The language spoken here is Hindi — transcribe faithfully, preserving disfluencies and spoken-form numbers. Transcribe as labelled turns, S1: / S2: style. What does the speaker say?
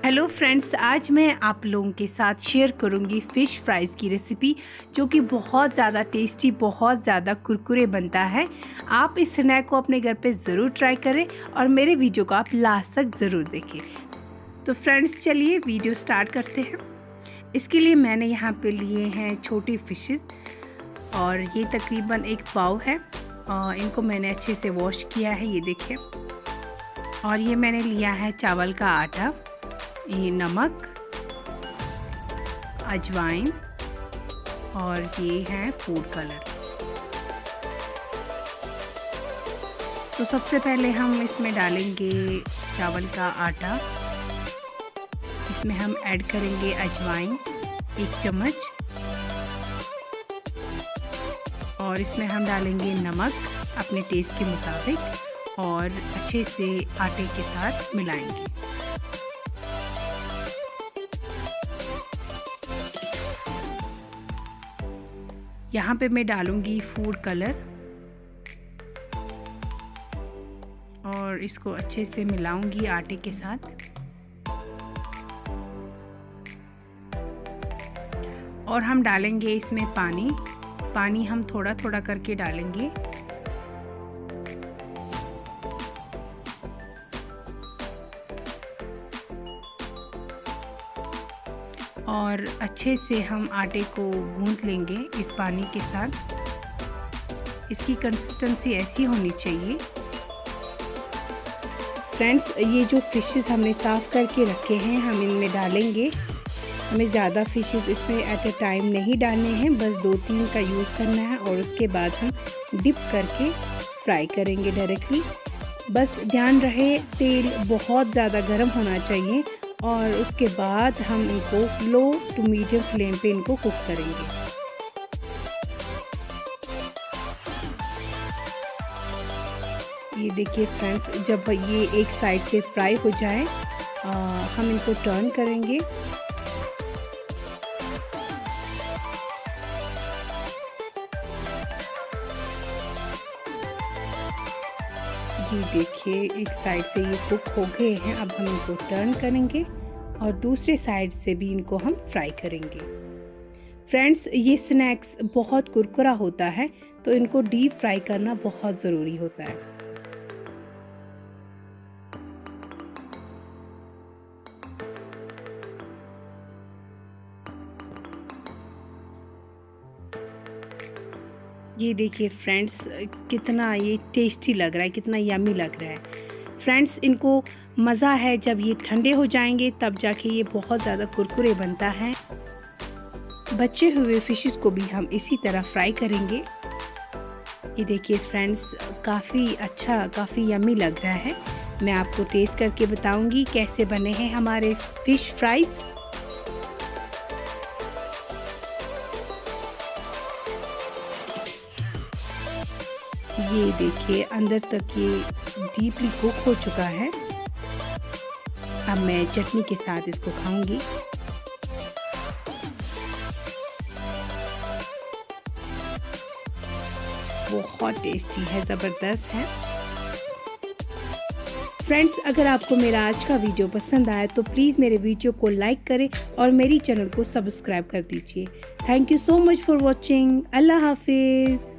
S1: हेलो फ्रेंड्स, आज मैं आप लोगों के साथ शेयर करूंगी फ़िश फ्राइज़ की रेसिपी, जो कि बहुत ज़्यादा टेस्टी, बहुत ज़्यादा कुरकुरे बनता है। आप इस स्नैक को अपने घर पे ज़रूर ट्राई करें और मेरे वीडियो को आप लास्ट तक ज़रूर देखें। तो फ्रेंड्स, चलिए वीडियो स्टार्ट करते हैं। इसके लिए मैंने यहाँ पे लिए हैं छोटे फिशेस और ये तकरीबन एक पाव है। और इनको मैंने अच्छे से वॉश किया है, ये देखिए। और ये मैंने लिया है चावल का आटा, ये नमक, अजवाइन और ये है फूड कलर। तो सबसे पहले हम इसमें डालेंगे चावल का आटा। इसमें हम ऐड करेंगे अजवाइन एक चम्मच और इसमें हम डालेंगे नमक अपने टेस्ट के मुताबिक और अच्छे से आटे के साथ मिलाएंगे। यहाँ पे मैं डालूंगी फूड कलर और इसको अच्छे से मिलाऊंगी आटे के साथ। और हम डालेंगे इसमें पानी पानी हम थोड़ा थोड़ा करके डालेंगे। और अच्छे से हम आटे को गूंथ लेंगे इस पानी के साथ। इसकी कंसिस्टेंसी ऐसी होनी चाहिए। फ्रेंड्स, ये जो फिशेस हमने साफ़ करके रखे हैं हम इनमें डालेंगे। हमें ज़्यादा फिशेस इसमें एट ए टाइम नहीं डालने हैं, बस दो तीन का यूज़ करना है और उसके बाद हम डिप करके फ्राई करेंगे डायरेक्टली। बस ध्यान रहे तेल बहुत ज़्यादा गर्म होना चाहिए और उसके बाद हम इनको लो टू मीडियम फ्लेम पे इनको कुक करेंगे। ये देखिए फ्रेंड्स, जब ये एक साइड से फ्राई हो जाए आ, हम इनको टर्न करेंगे। ये देखिए एक साइड से ये कुक हो गए हैं। अब हम इनको टर्न करेंगे और दूसरे साइड से भी इनको हम फ्राई करेंगे। फ्रेंड्स, ये स्नैक्स बहुत कुरकुरा होता है, तो इनको डीप फ्राई करना बहुत ज़रूरी होता है। ये देखिए फ्रेंड्स, कितना ये टेस्टी लग रहा है, कितना यमी लग रहा है। फ्रेंड्स, इनको मज़ा है जब ये ठंडे हो जाएंगे, तब जाके ये बहुत ज़्यादा कुरकुरे बनता है। बचे हुए फिशेस को भी हम इसी तरह फ्राई करेंगे। ये देखिए फ्रेंड्स, काफ़ी अच्छा, काफ़ी यमी लग रहा है। मैं आपको टेस्ट करके बताऊंगी कैसे बने हैं हमारे फ़िश फ्राइज़। ये देखिए अंदर तक ये डीपली कुक हो चुका है। अब मैं चटनी के साथ इसको खाऊंगी। बहुत टेस्टी है, ज़बरदस्त है। फ्रेंड्स, अगर आपको मेरा आज का वीडियो पसंद आया तो प्लीज़ मेरे वीडियो को लाइक करें और मेरी चैनल को सब्सक्राइब कर दीजिए। Thank you so much for watching. अल्लाह हाफिज़।